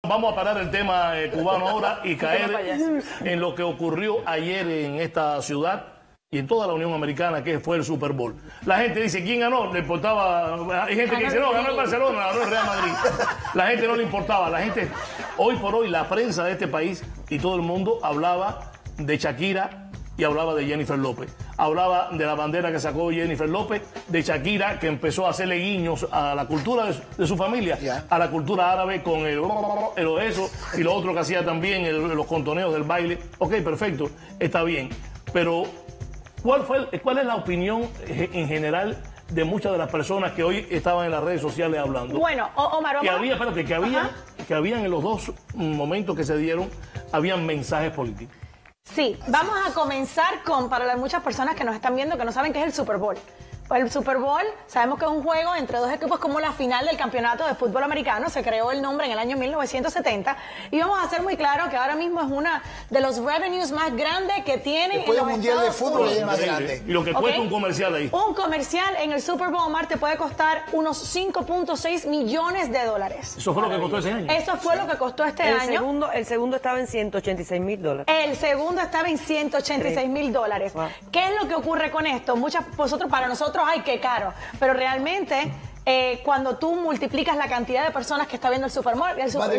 Vamos a parar el tema cubano ahora y caer en lo que ocurrió ayer en esta ciudad y en toda la Unión Americana, que fue el Super Bowl. La gente dice, ¿quién ganó? Le importaba... Hay gente que dice, no, ganó el Barcelona, ganó el Real Madrid. La gente no le importaba. La gente, hoy por hoy, la prensa de este país y todo el mundo hablaba de Shakira y hablaba de Jennifer López. Hablaba de la bandera que sacó Jennifer López, de Shakira, que empezó a hacerle guiños a la cultura de su familia, a la cultura árabe con el eso y lo otro que hacía también, los contoneos del baile. Ok, perfecto, está bien. Pero, ¿cuál es la opinión en general de muchas de las personas que hoy estaban en las redes sociales hablando? Bueno, Omar, que habían en los dos momentos que se dieron, habían mensajes políticos. Sí, vamos a comenzar con, para las muchas personas que nos están viendo que no saben qué es el Super Bowl. Pues el Super Bowl, sabemos que es un juego entre dos equipos como la final del campeonato de fútbol americano. Se creó el nombre en el año 1970. Y vamos a hacer muy claro que ahora mismo es una de los revenues más grandes que tiene. Después del Mundial de Fútbol es el más grande. Y lo que cuesta un comercial ahí. Un comercial en el Super Bowl, Omar, te puede costar unos 5.6 millones de dólares. ¿Eso fue lo que costó ese año? Eso fue lo que costó este año. El segundo estaba en $186,000. El segundo estaba en $186,000. Wow. ¿Qué es lo que ocurre con esto? Para nosotros, ay, qué caro. Pero realmente, cuando tú multiplicas la cantidad de personas que está viendo el Super Bowl,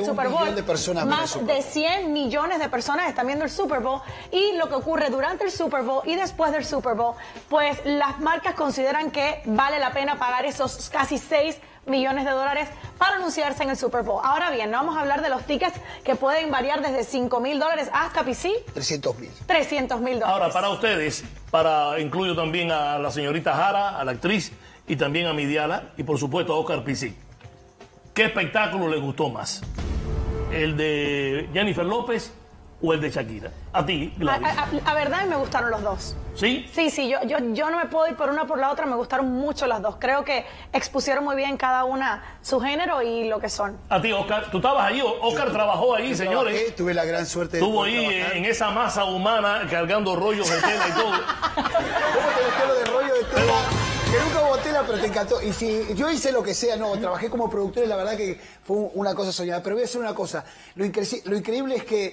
más de 100 millones de personas están viendo el Super Bowl. Y lo que ocurre durante el Super Bowl y después del Super Bowl, pues las marcas consideran que vale la pena pagar esos casi 6 millones de dólares para anunciarse en el Super Bowl. Ahora bien, no vamos a hablar de los tickets que pueden variar desde $5,000 hasta PC. 300,000. 300,000 dólares. Ahora, para ustedes, incluyo también a la señorita Jara, a la actriz, y también a Midiala, y por supuesto a Oscar Pisí. ¿Qué espectáculo les gustó más? ¿El de Jennifer López o el de Shakira? A ti, Gladys. A verdad, me gustaron los dos. ¿Sí? Sí, yo no me puedo ir por una o por la otra, me gustaron mucho las dos. Creo que expusieron muy bien cada una su género y lo que son. A ti, Oscar, tú estabas ahí, Oscar trabajó ahí, señores. Tuve la gran suerte de estuvo ahí en esa masa humana cargando rollos de tela y todo. ¿Cómo te gustó lo de rollo de tela? Que nunca hubo tela, pero te encantó. Y si yo hice lo que sea, trabajé como productor y la verdad que fue una cosa soñada. Pero voy a decir una cosa, lo increíble es que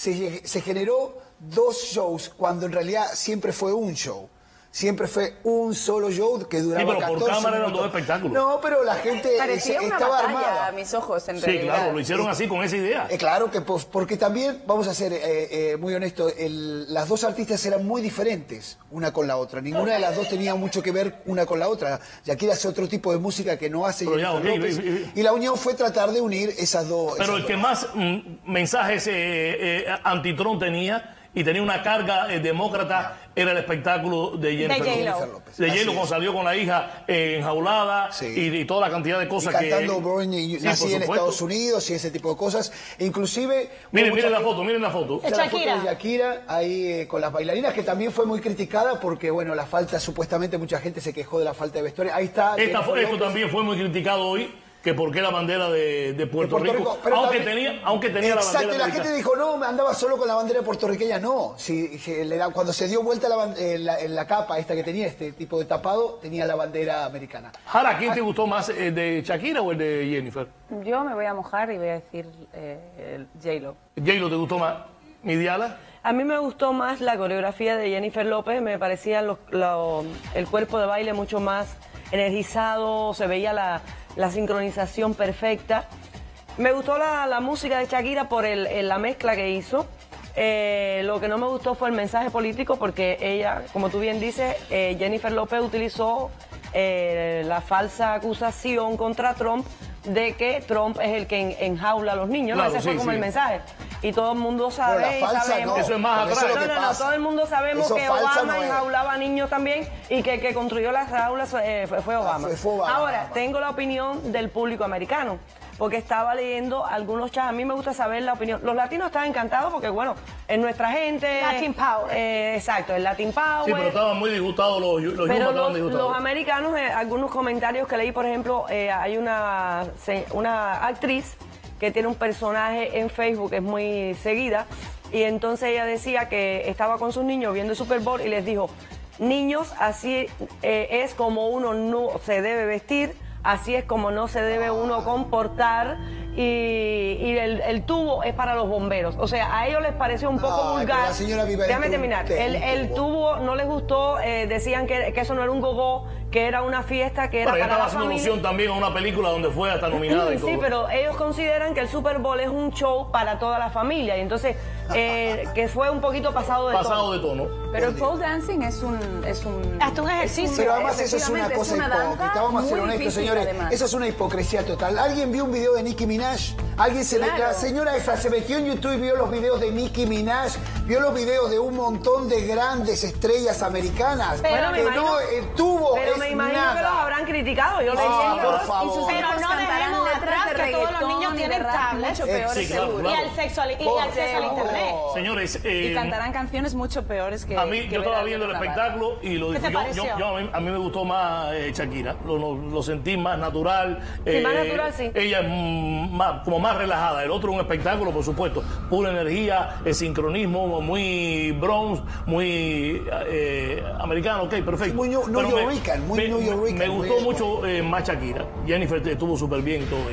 se generó 2 shows cuando en realidad siempre fue un show. Siempre fue un solo show que duraba 14 pero por cámara eran minutos. 2 espectáculos. No, pero la gente estaba armada. A mis ojos, en Sí, realidad. claro, lo hicieron así, con esa idea. Claro, que porque también, vamos a ser muy honestos, las dos artistas eran muy diferentes una con la otra. Ninguna de las dos tenía mucho que ver una con la otra. Shakira hace otro tipo de música que no hace Jennifer López. Y la unión fue tratar de unir esas dos. Pero el que más mensajes anti-Trump tenía y tenía una carga demócrata era el espectáculo de Jennifer López. De J-Lo, cuando salió con la hija enjaulada y toda la cantidad de cosas y cantando Born nací en Estados Unidos y ese tipo de cosas. E inclusive... Miren la foto. Shakira, ahí con las bailarinas, que también fue muy criticada porque, bueno, la falta, supuestamente mucha gente se quejó de la falta de vestuario. Ahí está. Esto también fue muy criticado hoy, que por qué la bandera de Puerto Rico, aunque tenía la bandera. Exacto, la gente dijo, no, andaba solo con la bandera puertorriqueña. No, cuando se dio vuelta la capa esta que tenía, este tipo de tapado, tenía la bandera americana. Jara, ¿quién te gustó más, el de Shakira o el de Jennifer? Yo me voy a mojar y voy a decir J-Lo. ¿J-Lo te gustó más? ¿Midiala? A mí me gustó más la coreografía de Jennifer López, me parecía el cuerpo de baile mucho más energizado, se veía la sincronización perfecta. Me gustó la música de Shakira por la mezcla que hizo. Lo que no me gustó fue el mensaje político porque ella, como tú bien dices, Jennifer López utilizó la falsa acusación contra Trump de que Trump es el que enjaula a los niños. Claro, ese fue como el mensaje. Y todo el mundo sabe. No, eso es más atrás. No, todo el mundo sabemos eso que Obama enjaulaba a niños también y que construyó las jaulas fue Obama. Fue Obama. Ahora, tengo la opinión del público americano, porque estaba leyendo algunos chats. A mí me gusta saber la opinión. Los latinos están encantados porque, bueno, es nuestra gente. Latin Power. Exacto, el Latin Power. Sí, pero estaban muy disgustados los americanos, algunos comentarios que leí, por ejemplo, hay una actriz que tiene un personaje en Facebook que es muy seguida, y entonces ella decía que estaba con sus niños viendo el Super Bowl y les dijo, niños, así es como uno no se debe vestir, así es como no se debe uno comportar, y el tubo es para los bomberos. O sea, a ellos les pareció un poco vulgar. La señora vive. Déjame terminar. El tubo no les gustó, decían que eso no era un gogó, que era una fiesta, que era para la familia. Estaba haciendo alusión también a una película donde fue hasta nominada y todo. Sí, pero ellos consideran que el Super Bowl es un show para toda la familia, y entonces que fue un poquito pasado de tono. Pero el pole dancing es un hasta un ejercicio. Pero además eso es una cosa hipócrita. Vamos a ser honestos, señores. Además. Eso es una hipocresía total. ¿Alguien vio un video de Nicki Minaj? La señora esa se metió en YouTube y vio los videos de Nicki Minaj, vio los videos de un montón de grandes estrellas americanas. Pero me imagino, tuvo pero me imagino nada. que los habrán criticado. Yo le dije, por favor. Pero no dejemos atrás que todos los niños tienen tablets. Mucho peores, sí, claro, Y acceso al internet. Señores, y cantarán canciones mucho peores que... A mí, yo estaba viendo el espectáculo y lo dije. A mí me gustó más Shakira. Lo sentí más natural. Más natural, sí. Ella es como más relajada. El otro es un espectáculo, por supuesto. Pura energía, sincronismo, muy bronze, muy americano. Ok, perfecto. Muy New York. Me gustó mucho más Shakira. Jennifer estuvo súper bien y todo.